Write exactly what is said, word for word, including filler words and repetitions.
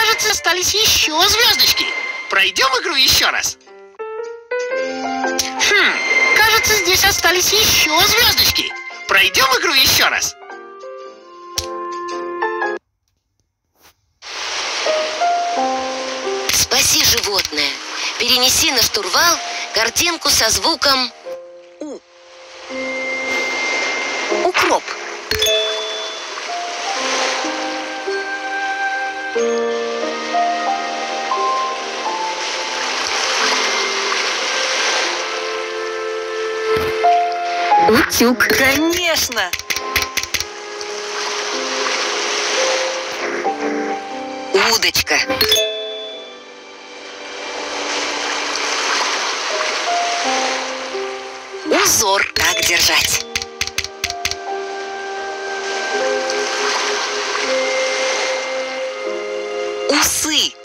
Кажется, остались еще звездочки. Пройдем игру еще раз. Хм, кажется, здесь остались еще звездочки. Пройдем игру еще раз. Спаси животное. Перенеси на штурвал картинку со звуком У. Укроп. Утюг. Конечно! Удочка. Узор. Так держать. Усы.